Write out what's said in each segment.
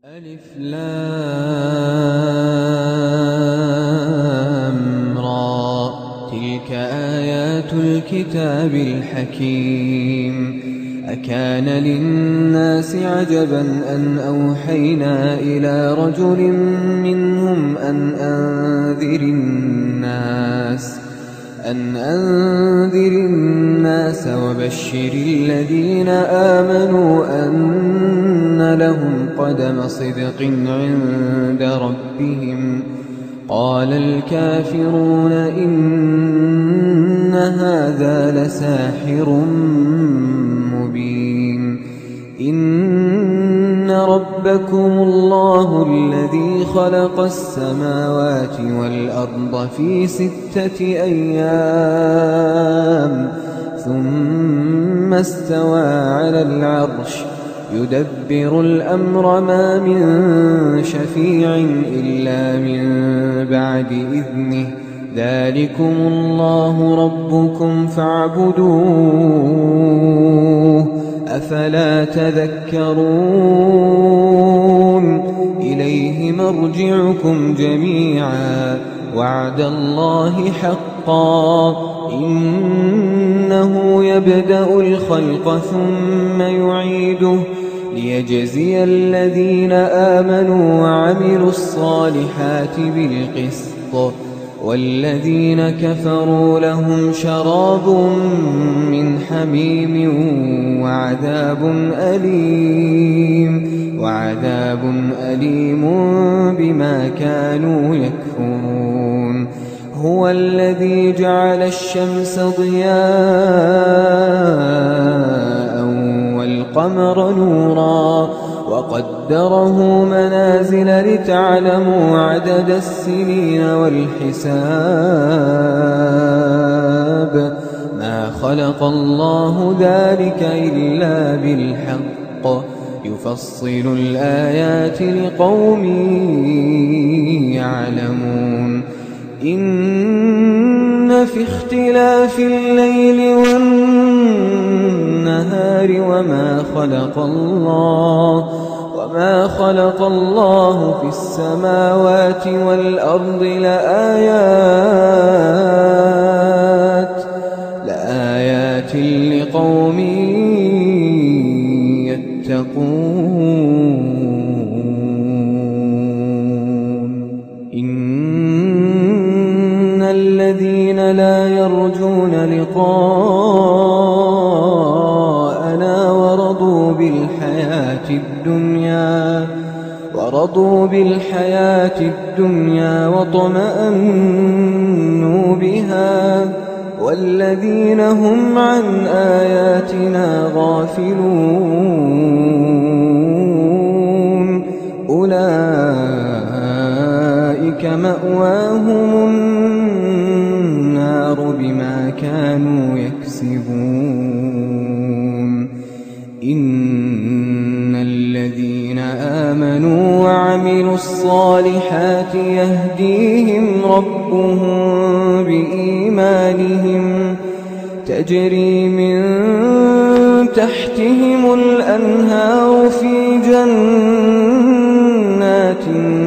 ألف لام را تلك آيات الكتاب الحكيم أكان للناس عجبا أن أوحينا إلى رجل منهم أن أنذر الناس وبشر الذين آمنوا أن لهم قدم صدق عند ربهم. قال الكافرون إن هذا لساحر مبين. إن ربكم الله الذي خلق السماوات والأرض في 6 أيام ثم استوى على العرش يدبر الأمر ما من شفيع إلا من بعد إذنه ذلكم الله ربكم فاعبدوه أفلا تذكرون. إليه مرجعكم جميعا وعد الله حقا إنه يبدأ الخلق ثم يعيده ليجزي الذين آمنوا وعملوا الصالحات بالقسط والذين كفروا لهم شراب من حميم وعذاب أليم بما كانوا يكفرون. هو الذي جعل الشمس ضياء والقمر نورا وقدره منازل لتعلموا عدد السنين والحساب ما خلق الله ذلك إلا بالحق يفصل الآيات لقوم يعلمون. إن في اختلاف الليل والنهار وما خلق الله في السماوات والأرض لآيات لقوم يتقون. إن الذين لا يرجون لقاءنا ورضوا بالحياة الدنيا واطمأنوا بها والذين هم عن آياتنا غافلون أولئك مأواهم النار بما كانوا يكسبون. إن الذين آمنوا وعملوا الصالحات يهديهم ربهم بإيمانهم تجري من تحتهم الأنهار في جنات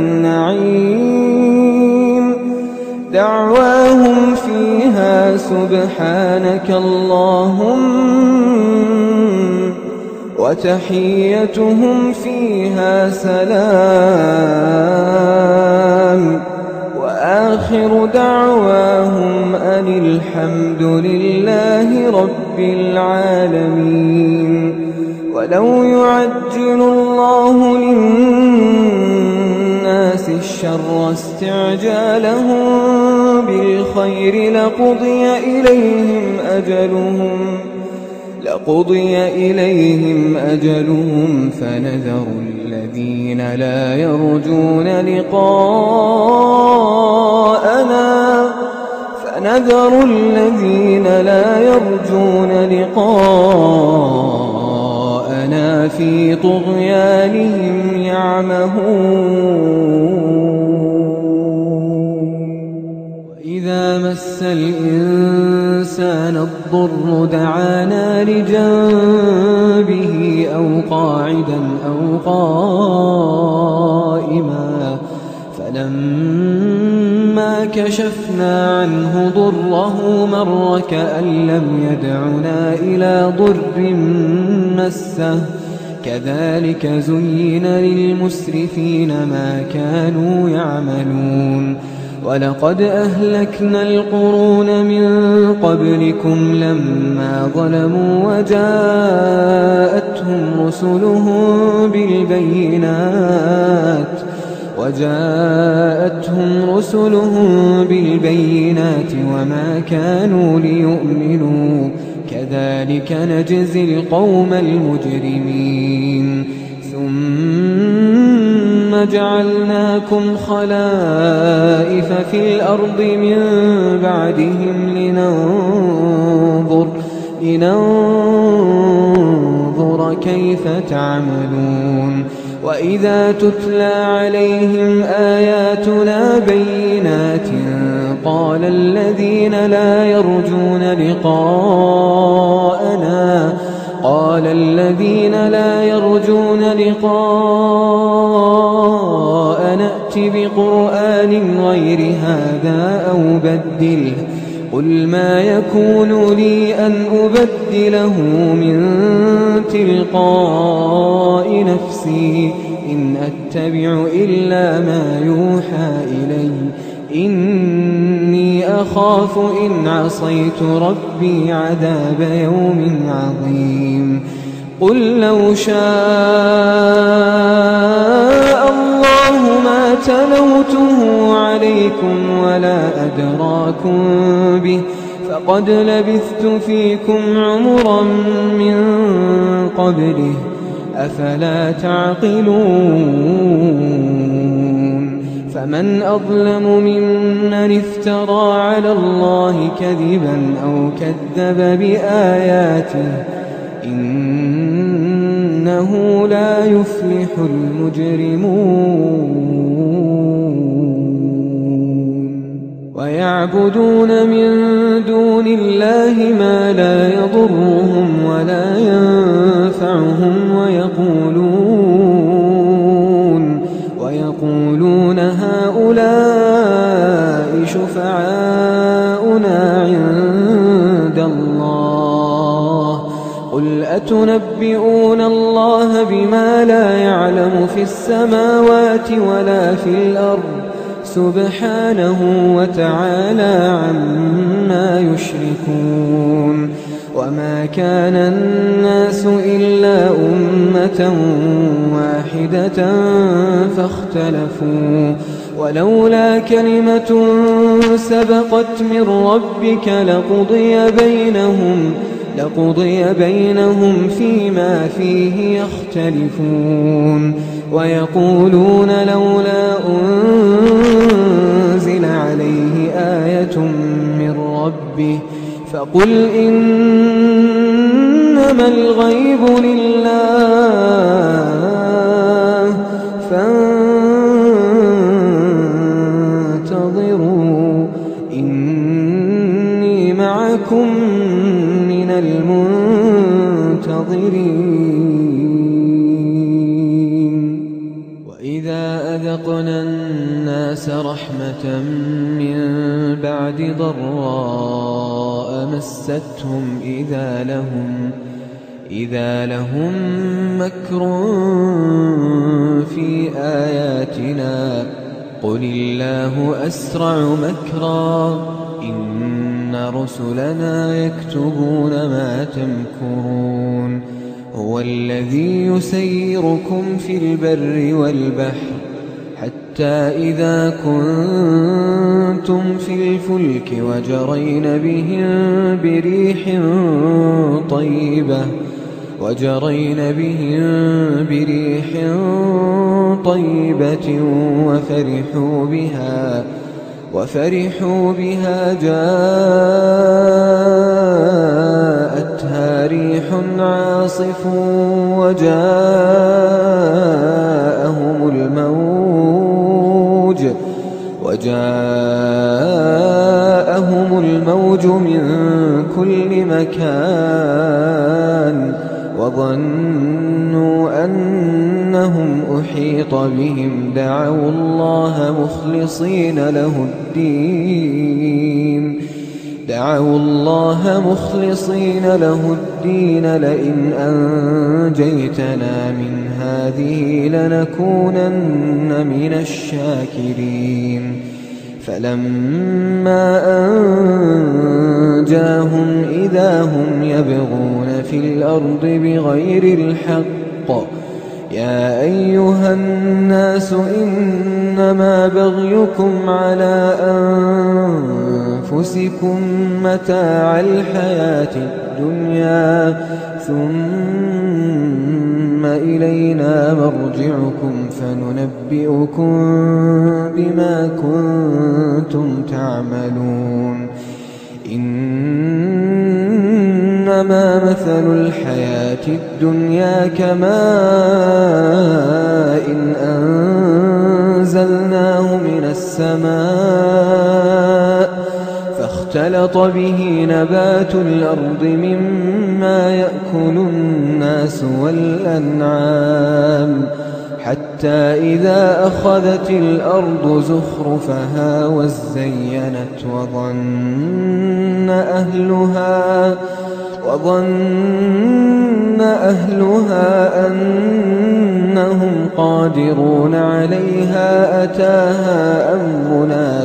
النعيم دعواهم فيها سبحانك اللهم وتحيتهم فيها سلام وآخر دعواهم أن الحمد لله رب العالمين. ولو يعجل الله للناس الشر استعجالهم بالخير لقضي إليهم أجلهم فنذر الذين لا يرجون لقاءنا في طغيانهم يعمهون. وإذا مس الإنسان الضر دعانا لجنبه أو قاعدا أو قائما كشفنا عنه ضره مر كأن لم يدعنا إلى ضر مسه كذلك زين للمسرفين ما كانوا يعملون ولقد أهلكنا القرون من قبلكم لما ظلموا وجاءتهم رسلهم بالبينات وما كانوا ليؤمنوا كذلك نجزي القوم المجرمين ثم جعلناكم خلائف في الأرض من بعدهم لننظر كيف تعملون وإذا تتلى عليهم آياتنا بينات قال الذين لا يرجون لقاءنا ائت بقرآن غير هذا أو بدله قل ما يكون لي أن أبدله من تلقاء نفسي إن أتبع إلا ما يوحى إلي إني أخاف إن عصيت ربي عذاب يوم عظيم قل لو شاء الله ما تلوته عليكم ولا أدراكم به فقد لبثت فيكم عمرا من قبله أفلا تعقلون فمن أظلم ممن افترى على الله كذبا أو كذب بآياته إنه لا يفلح المجرمون ويعبدون من دون الله ما لا يضرهم ولا ينفعهم ويقولون هؤلاء شفعاؤنا عند الله قل أتنبئون الله بما لا يعلم في السماوات ولا في الأرض سبحانه وتعالى عما يشركون وما كان الناس إلا أمة واحدة فاختلفوا ولولا كلمة سبقت من ربك لقضي بينهم فيما فيه يختلفون ويقولون لولا أنزل عليه آية من ربه فقل إنما الغيب لله فانتظروا إني معكم من المنتظرين وإذا أذقنا الناس رحمة من بعد ضراء مستهم إذا لهم مكر في آياتنا قل الله أسرع مكرا إن رسلنا يكتبون ما تمكرون هو الذي يسيركم في البر والبحر حتى إذا كنتم في الفلك وجرين بهم بريح طيبة وفرحوا بها جاءتها ريح عاصف وجاءهم الموج من كل مكان وظنوا أنهم أحيط بهم دعوا الله مخلصين له الدين لئن أنجيتنا من هذه لنكونن من الشاكرين فلما أنجاهم إذا هم يبغون في الأرض بغير الحق يا أيها الناس إنما بغيكم على أنفسكم متاع الحياة الدنيا ثم إلينا مرجعكم فننبئكم بما كنتم تعملون إنما مثل الحياة الدنيا كماء إن أنزلناه من السماء فاختلط به نبات الأرض مما يأكل الناس والأنعام حتى إذا أخذت الأرض زخرفها وزينت وظن أهلها أنهم قادرون عليها أتاها أمرنا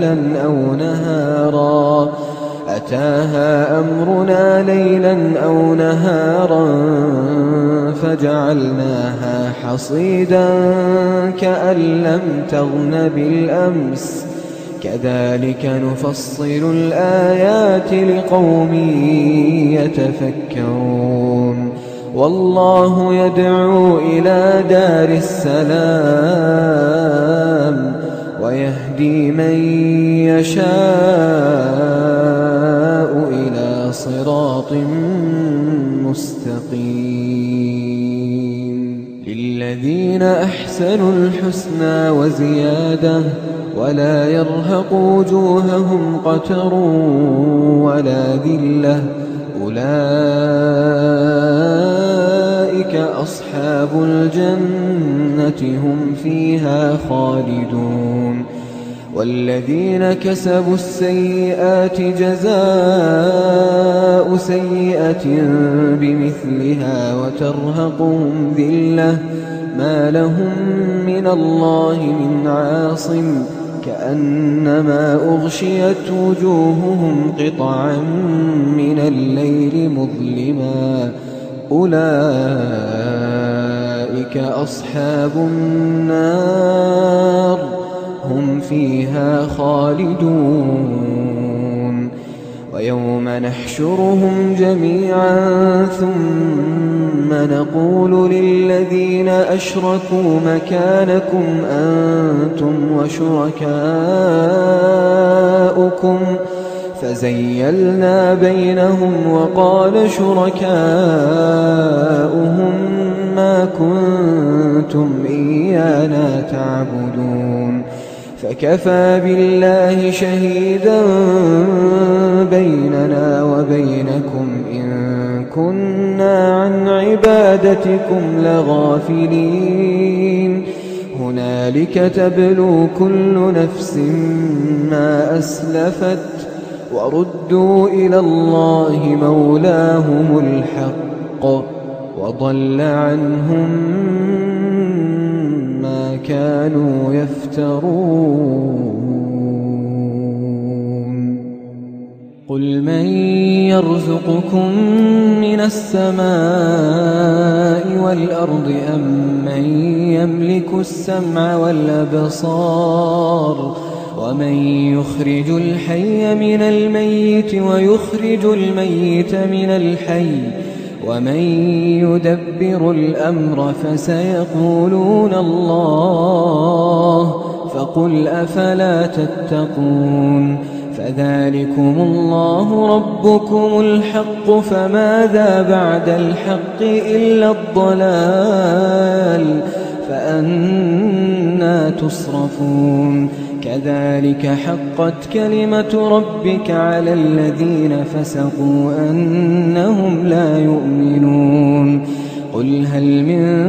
ليلا أو نهارا فجعلناها حصيدا كأن لم تغن بالأمس كذلك نفصل الآيات لقوم يتفكرون والله يدعو إلى دار السلام ويهدي من يشاء إلى صراط مستقيم للذين أحسنوا الحسنى وزيادة ولا يرهق وجوههم قتر ولا ذلة أولئك أصحاب الجنة هم فيها خالدون والذين كسبوا السيئات جزاء سيئة بمثلها وترهقهم ذلة ما لهم من الله من عاصم كأنما أغشيت وجوههم قطعا من الليل مظلما أولئك أصحاب النار هم فيها خالدون ويوم نحشرهم جميعا ثم نقول للذين أشركوا مكانكم أنتم وشركاؤكم فزيلنا بينهم وقال شركاؤهم ما كنتم إيانا تعبدون فكفى بالله شهيدا بيننا وبينكم إن كنا عن عبادتكم لغافلين هنالك تبلو كل نفس ما أسلفت وردوا إلى الله مولاهم الحق وضل عنهم ما كانوا يفترون قل من يرزقكم من السماء والأرض أم من يملك السمع والأبصار ومن يخرج الحي من الميت ويخرج الميت من الحي ومن يدبر الأمر فسيقولون الله فقل أفلا تتقون فذلكم الله ربكم الحق فماذا بعد الحق إلا الضلال فأنى تصرفون كذلك حقت كلمة ربك على الذين فسقوا أنهم لا يؤمنون قل هل من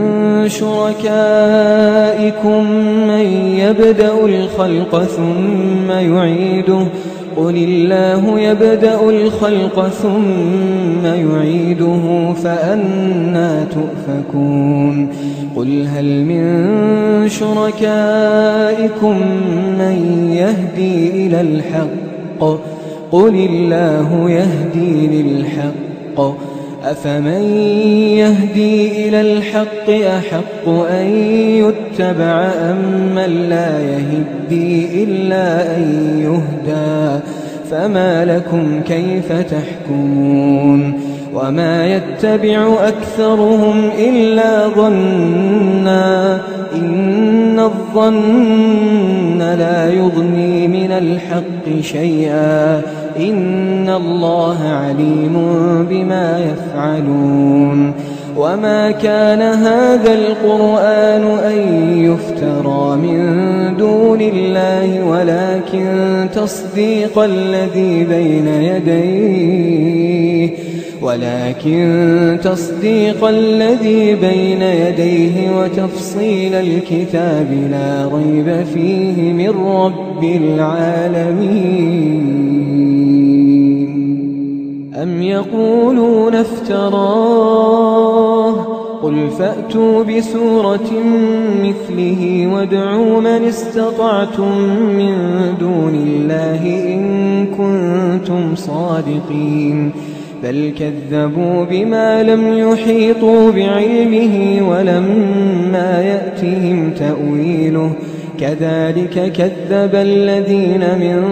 شركائكم من يبدأ الخلق ثم يعيده قل الله يبدأ الخلق ثم يعيده فأنى تؤفكون قل هل من شركائكم من يهدي إلى الحق قل الله يهدي للحق أفمن يهدي إلى الحق أحق أن يتبع أمن لا يهدي إلا أن يهدى فما لكم كيف تحكمون وما يتبع أكثرهم إلا ظنا إن الظن لا يغني من الحق شيئا إن الله عليم بما يفعلون وما كان هذا القرآن أن يفترى من دون الله ولكن تصديق الذي بين يديه وتفصيل الكتاب لا ريب فيه من رب العالمين أم يقولون افتراه قل فأتوا بسورة مثله وادعوا من استطعتم من دون الله إن كنتم صادقين بل كذبوا بما لم يحيطوا بعلمه ولما يأتهم تأويله كذلك كذب الذين من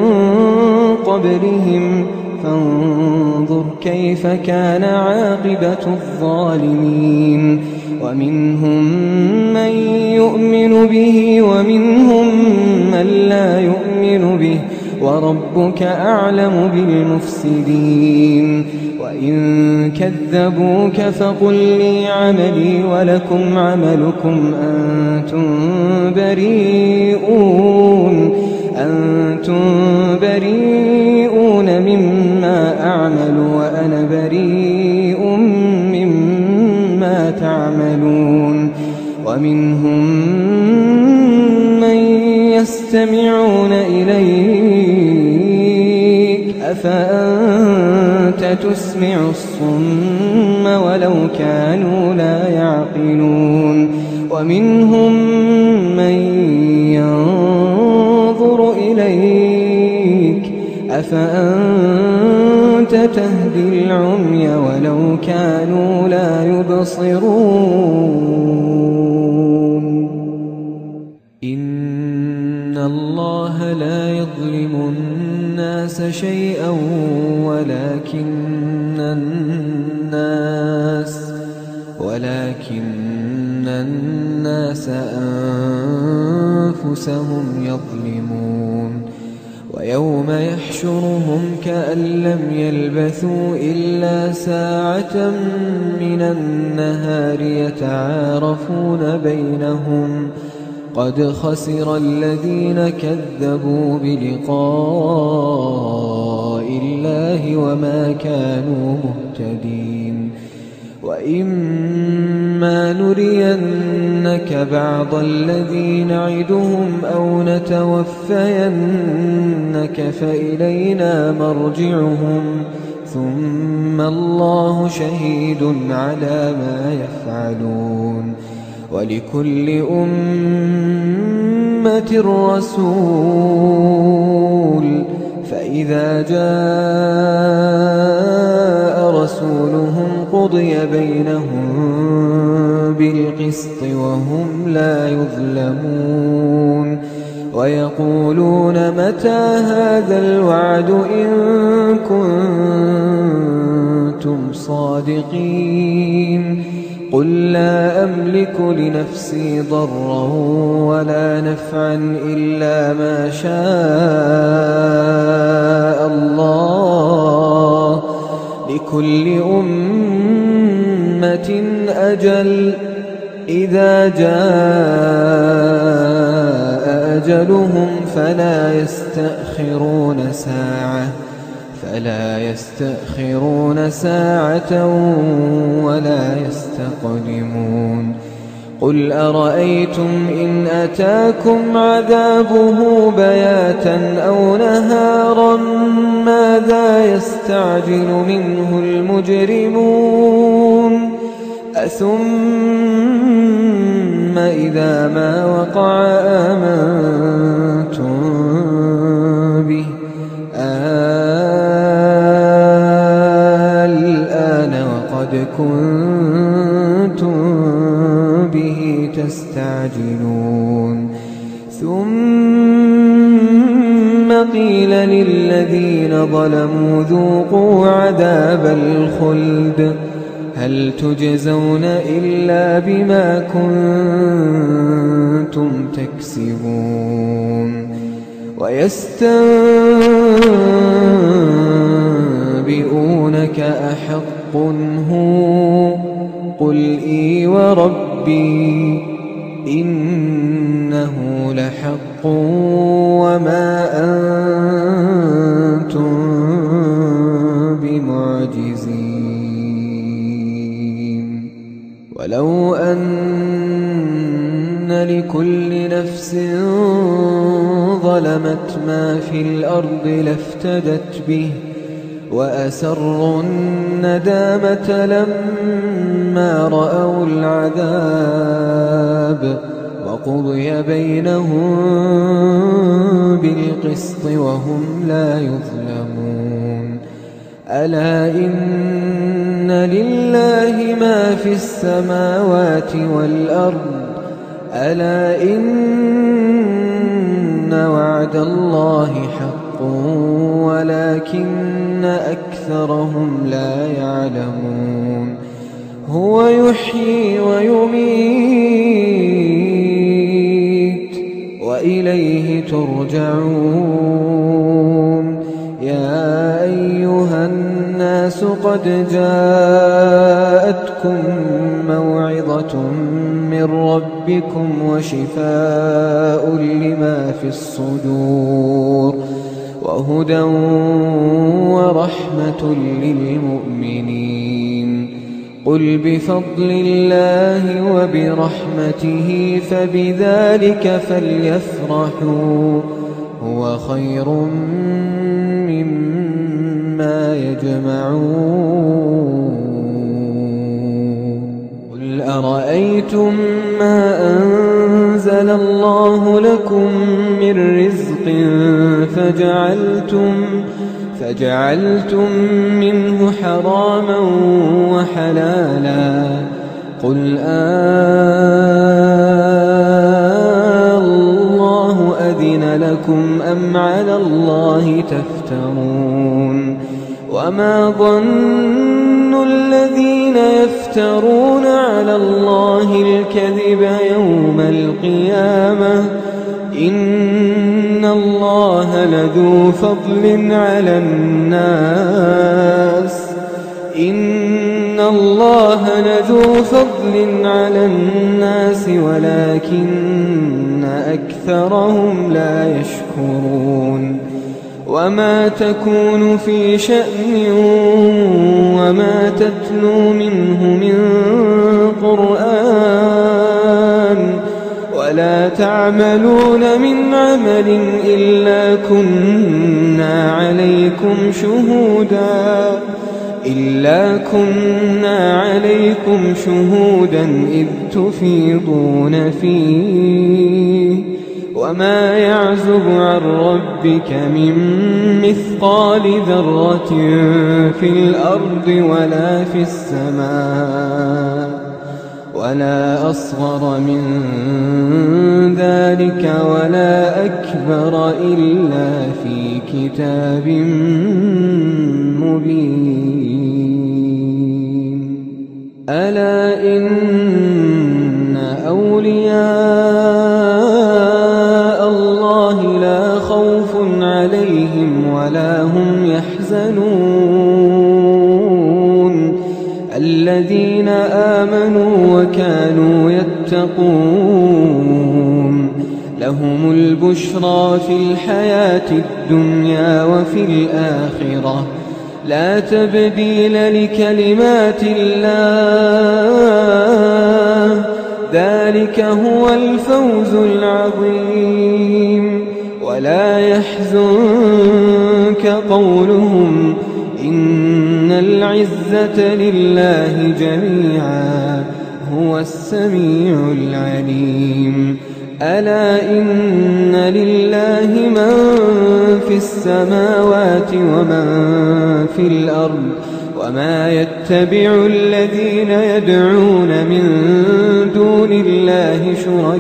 قبلهم فانظر كيف كان عاقبة الظالمين ومنهم من يؤمن به ومنهم من لا يؤمن به وربك أعلم بالمفسدين وإن كذبوك فقل لي عملي ولكم عملكم أنتم بريئون مما أعمل وأنا بريء مما تعملون ومنهم من يستمعون إليك أفأنت تسمع الصم ولو كانوا لا يعقلون ومنهم من ينظر إليك أفأنت تهدي العمي ولو كانوا لا يبصرون إن الله لا يظلم الناس شيئا ولكن الناس أنفسهم يظلمون ويوم يحشرهم كأن لم يلبثوا إلا ساعة من النهار يتعارفون بينهم قد خسر الذين كذبوا بلقاء الله وما كانوا مهتدين وإما نرينك بعض الذي نعدهم أو نتوفينك فإلينا مرجعهم ثم الله شهيد على ما يفعلون ولكل أمة رسول فإذا جاء رسولهم قضي بينهم بالقسط وهم لا يظلمون ويقولون متى هذا الوعد إن كنتم صادقين قل لا أملك لنفسي ضرا ولا نفعا إلا ما شاء الله لكل أمة أجل إذا جاء أجلهم فلا يستأخرون ساعة فلا يستأخرون ساعة ولا يستقدمون قل أرأيتم إن أتاكم عذابه بياتا أو نهارا ماذا يستعجل منه المجرمون أثم إذا ما وقع آمنتم به الآن وقد كنتم به تستعجلون ثم قيل للذين ظلموا ذوقوا عذاب الخلد هل تجزون إلا بما كنتم تكسبون ويستنبئونك أحق هو قل إي وربي إنه لحق وما أنتم بمعجزين ولو أن لكل نفس ظلمت ما في الأرض لافتدت به وأسروا الندامة لما رأوا العذاب وقضي بينهم بالقسط وهم لا يظلمون ألا إن لله ما في السماوات والأرض ألا إن وعد الله حق ولكن أكثرهم لا يعلمون هو يحيي ويميت وإليه ترجعون يا أيها الناس قد جاءتكم موعظة من ربكم وشفاء لما في الصدور وهدى ورحمة للمؤمنين قل بفضل الله وبرحمته فبذلك فليفرحوا هو خير مما يجمعون قل أرأيتم ما أنزل الله لكم من رزق فجعلتم منه حراما وحلالا قل الله أذن لكم أم على الله تفترون وما ظن الذين يفترون على الله الكذب يوم القيامة إن الله لذو فضل على الناس ولكن أكثرهم لا يشكرون وما تكون في شأن وما تتلو منه من قرآن ولا تعملون من عمل إلا كنا عليكم شهودا إذ تفيضون فيه وما يعزب عن ربك من مثقال ذرة في الأرض ولا في السماء ولا أصغر من ذلك ولا أكبر إلا في كتاب مبين ألا إن أولياء الله لا خوف عليهم ولا هم يحزنون الذين آمنوا وكانوا يتقون لهم البشرى في الحياة الدنيا وفي الآخرة لا تبديل لكلمات الله ذلك هو الفوز العظيم ولا يحزنك قولهم إن العزة لله جميعا هو السميع العليم ألا إن لله من في السماوات ومن في الأرض وما يتبع الذين يدعون من دون الله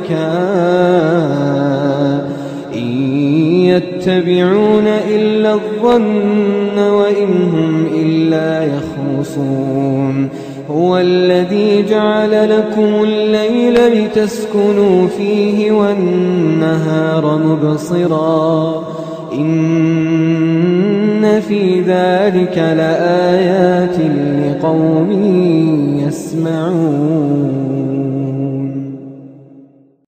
شركاء إن يتبعون إلا الظن وإن هم إلا يخرصون هو الذي جعل لكم الليل لتسكنوا فيه والنهار مبصرا إن في ذلك لآيات لقوم يسمعون